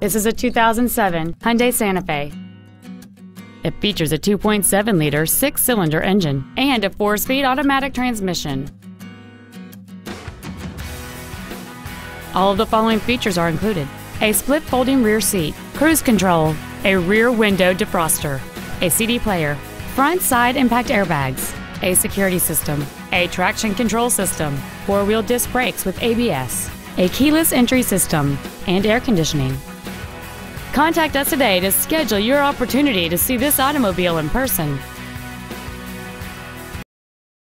This is a 2007 Hyundai Santa Fe. It features a 2.7-liter six-cylinder engine and a 4-speed automatic transmission. All of the following features are included: a split folding rear seat, cruise control, a rear window defroster, a CD player, front side impact airbags, a security system, a traction control system, 4-wheel disc brakes with ABS, a keyless entry system, and air conditioning. Contact us today to schedule your opportunity to see this automobile in person.